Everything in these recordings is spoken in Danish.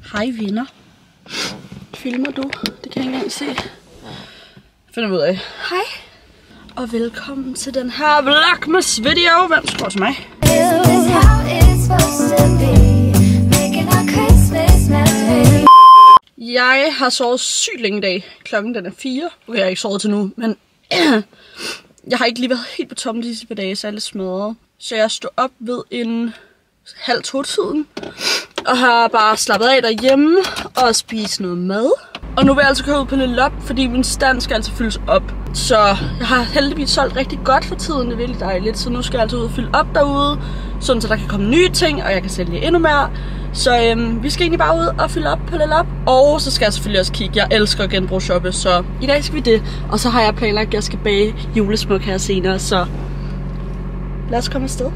Hej venner. Filmer du? Det kan jeg ikke engang se. Finder vi ud af. Hej. Og velkommen til den her vlogmas video. Hvem skruer til mig? Jeg har sovet sygt længe i dag. Klokken den er 4. Okay, jeg har ikke sovet til nu, men jeg har ikke lige været helt på toppen disse par dage, så jeg er lidt smadret. Så jeg stod op ved en 1:30-tiden og har bare slappet af derhjemme og spist noget mad. Og nu vil jeg altså køre ud på lidt lop, fordi min stand skal altså fyldes op. Så jeg har heldigvis solgt rigtig godt for tiden, det er virkelig dejligt. Så nu skal jeg altså ud og fylde op derude, sådan så der kan komme nye ting, og jeg kan sælge endnu mere. Så vi skal egentlig bare ud og fylde op på lidt op. Og så skal jeg selvfølgelig også kigge. Jeg elsker at genbrugsshoppe, så i dag skal vi det. Og så har jeg planlagt, at jeg skal bage julesmuk her senere, så lad os komme afsted.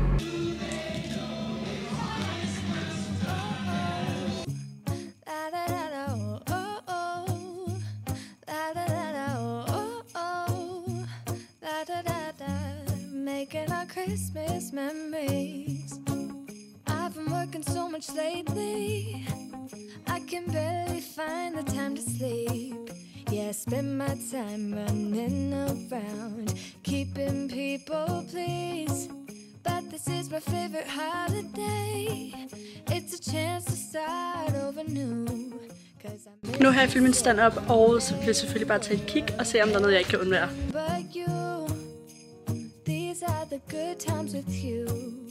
Making our Christmas memories. I've been working so much lately, I can barely find the time to sleep. Yeah, I spend my time running around, keeping people pleased. But this is my favorite holiday. It's a chance to start over new. Nu har jeg filmet min stand op, og så vil jeg selvfølgelig bare tage et kig og se, om der er noget, jeg ikke kan undvære. These are the good times with you.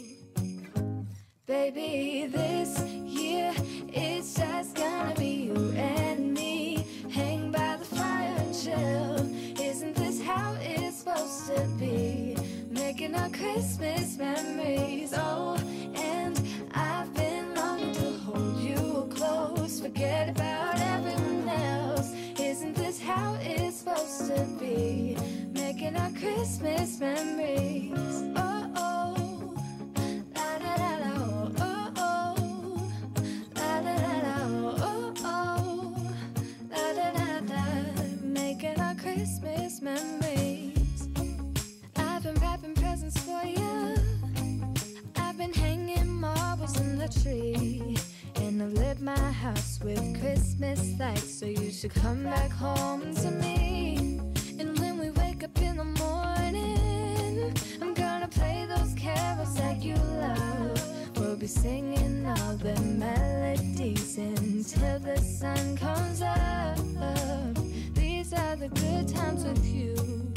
Baby, this year it's just gonna be you and me. Hang by the fire and chill. Isn't this how it's supposed to be? Making our Christmas memories. Oh, and I've been longing to hold you close. Forget about everyone else. Isn't this how it's supposed to be? Making our Christmas memories. Oh, oh. La da da da, oh, oh. La da da da, oh, oh. La da da da. Making our Christmas memories. I've been wrapping presents for you. I've been hanging marbles in the tree. And I've lit my house with Christmas lights. So you should come back home to me. And when we wake up in the morning, I'm gonna play those carols that you love. We'll be singing all the melodies until the sun comes up. These are the good times with you.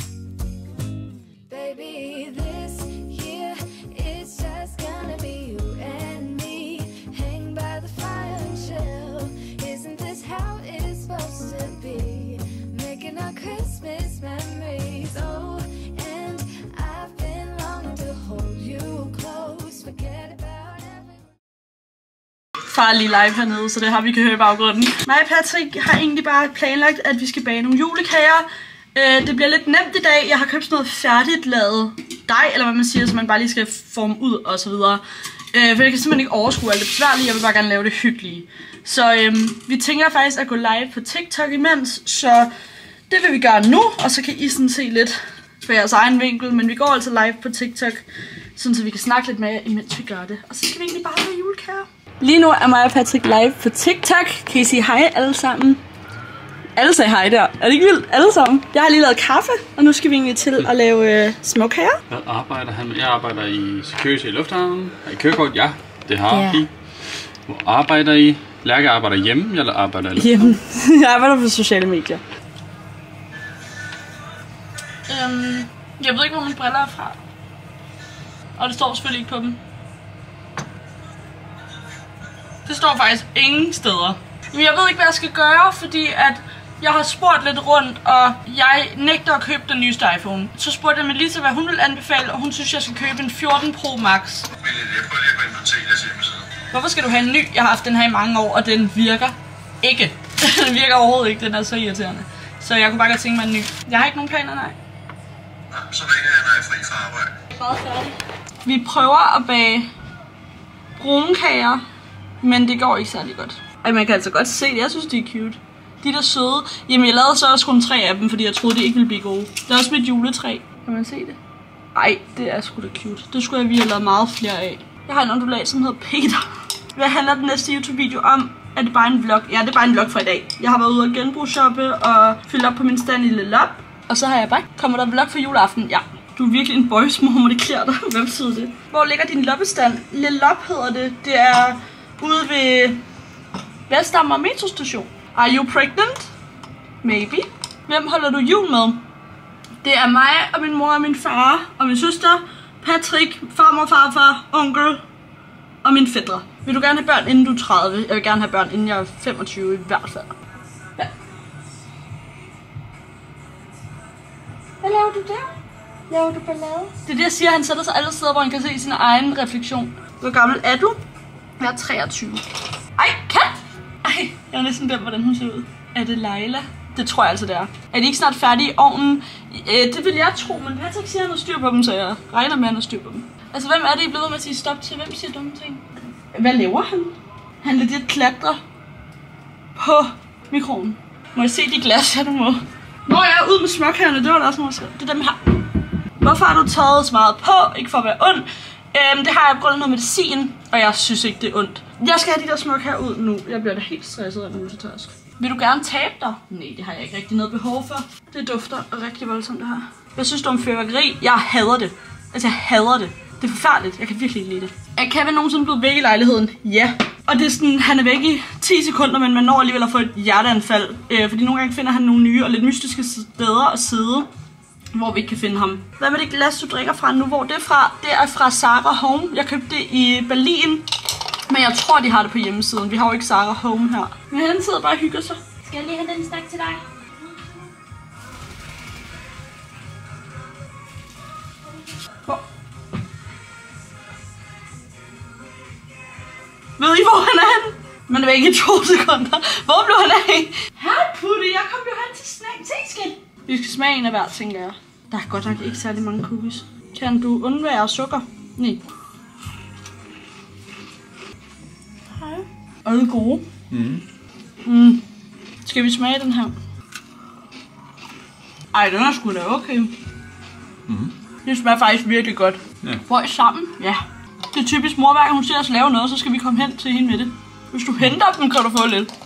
Baby, this year it's just gonna be you and me. Hang by the fire and chill. Isn't this how it's supposed to be? Making our Christmas memories. Oh, and I've been longing to hold you close. Forget about everything. Far lige live hernede, så det har vi kan høre i baggrunden. Mig og Patrick har egentlig bare planlagt, at vi skal bage nogle julekager. Det bliver lidt nemt i dag. Jeg har købt sådan noget færdigt lavet dej, eller hvad man siger, så man bare lige skal forme ud og så videre. For jeg kan simpelthen ikke overskue alt det besværlige. Jeg vil bare gerne lave det hyggelige. Så vi tænker faktisk at gå live på TikTok imens, så det vil vi gøre nu, og så kan I sådan se lidt på jeres egen vinkel. Men vi går altså live på TikTok, sådan så vi kan snakke lidt med jer, imens vi gør det. Og så skal vi egentlig bare have julekager. Lige nu er mig og Patrick live på TikTok. Kan I sige hej alle sammen? Alle sagde hej der. Er det ikke vildt? Alle sammen. Jeg har lige lavet kaffe, og nu skal vi egentlig til at lave småkager. Hvad arbejder han med? Jeg arbejder i security i lufthavnen. I kørekort, ja. Det har vi. Hvor arbejder I? Lærke arbejder hjemme, eller arbejder i lufthavnen? Hjemme. Jeg arbejder på sociale medier. Jeg ved ikke, hvor mine briller er fra. Og det står selvfølgelig ikke på dem. Det står faktisk ingen steder. Men jeg ved ikke, hvad jeg skal gøre, fordi at jeg har spurgt lidt rundt, og jeg nægter at købe den nyeste iPhone. Så spurgte jeg Melissa, hvad hun vil anbefale, og hun synes, jeg skal købe en 14 Pro Max. Hvorfor skal du have en ny? Jeg har haft den her i mange år, og den virker ikke. Den virker overhovedet ikke, den er så irriterende. Så jeg kunne bare godt tænke mig en ny. Jeg har ikke nogen planer, nej. Så ringer jeg, når jeg er fri fra arbejde. Meget færdig. Vi prøver at bage brunkager, men det går ikke særlig godt. Ej, man kan altså godt se det. Jeg synes, de er cute. De der søde. Jamen, jeg lavede så også kun 3 af dem, fordi jeg troede, det ikke ville blive gode. Det er også mit juletræ. Kan man se det? Ej, det er sgu da cute. Det skulle jeg virkelig have lavet meget flere af. Jeg har en undulat, som hedder Peter. Hvad handler den næste YouTube-video om? Er det bare en vlog? Ja, det er bare en vlog for i dag. Jeg har været ude og genbrugsshoppe og fyldt op på min stand i Lille Op. Og så har jeg bare kommer der vlog for juleaften. Ja, du er virkelig en boys mor, det klæder dig. Hvad betyder det? Hvor ligger din loppestand? Lille Op hedder det. Det er ude ved Vestamager metrostation. Are you pregnant? Maybe. Hvem holder du jul med? Det er mig og min mor og min far og min søster, Patrick, farmor, farfar, onkel og mine fætre. Vil du gerne have børn inden du er 30? Jeg vil gerne have børn inden jeg er 25 i hvert fald. Ja. Hvad laver du der? Laver du ballade? Det er det jeg siger, han sætter sig alle steder, hvor han kan se sin egen refleksion. Hvor gammel er du? Jeg er 23. Ej, kat! Ej, jeg har næsten glemt, hvordan hun ser ud. Er det Leila? Det tror jeg altså, det er. Er de ikke snart færdige i ovnen? Det vil jeg tro, men Patrick siger, at han har styr på dem, så jeg regner med, at han har styr på dem. Altså, hvem er det, I blevet med at sige stop til? Hvem siger dumme ting? Hvad laver han? Han lader det klatre på mikroen. Må jeg se de glas, du må? Nå, jeg er ude med smørkagerne. Det var da også noget. Det er dem her. Hvorfor har du taget så meget på? Ikke for at være ond. Det har jeg på grund af noget medicin, og jeg synes ikke, det er ondt. Jeg skal have de der smørkager ud nu. Jeg bliver da helt stresset af multitask. Vil du gerne tabe dig? Nej, det har jeg ikke rigtig noget behov for. Det dufter rigtig voldsomt, det her. Hvad synes du om fyrværkeri? Jeg hader det. Altså, jeg hader det. Det er forfærdeligt. Jeg kan virkelig ikke lide det. Er Kevin nogensinde blevet væk i lejligheden? Ja. Og det er sådan, han er væk i 10 sekunder, men man når alligevel at få et hjerteanfald. Fordi nogle gange finder han nogle nye og lidt mystiske steder at sidde, hvor vi ikke kan finde ham. Hvad med det glas, du drikker fra nu? Hvor det er fra? Det er fra Zara Home. Jeg købte det i Berlin. Men jeg tror, de har det på hjemmesiden. Vi har jo ikke Zara Home her. Men han sidder bare og hygger sig. Skal jeg lige have den snak til dig? Hvor? Ved I, hvor han er henne? Men det var ikke i 2 sekunder. Hvor blev han af? Her, Putte, jeg kom jo hen til skat. Vi skal smage en af hver, tænker jeg. Der er godt nok ikke særlig mange cookies. Kan du undvære sukker? Nej. Hej. Og det er gode. Skal vi smage den her? Ej, den er sgu da okay. Det smager faktisk virkelig godt. Ja. Får I sammen? Ja. Det er typisk mor, hver gang hun ser os lave noget, så skal vi komme hen til hende med det. Hvis du henter dem, kan du få lidt.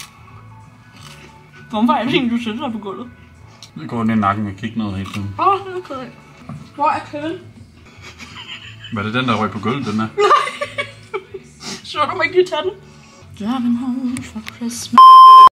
Hvorfor er det egentlig, du sætter dig på gulvet? Jeg går ned i nakken og kigger noget helt tiden. Det er ked af. Hvor er Kevin? Var det den, der røg på gulvet, den her? Så du må ikke lige tage den. Driving home for Christmas.